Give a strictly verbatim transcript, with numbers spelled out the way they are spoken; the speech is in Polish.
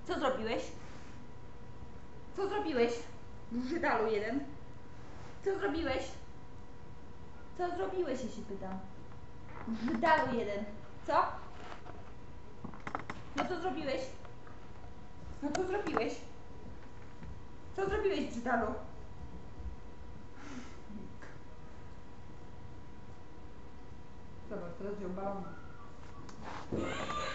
Co zrobiłeś? Co zrobiłeś? Brzydalu jeden. Co zrobiłeś? Co zrobiłeś, jeśli pytam? Brzydalu jeden. Co? No co zrobiłeś? No co zrobiłeś? Co zrobiłeś, brzydalu? Zobacz, teraz wziął balon.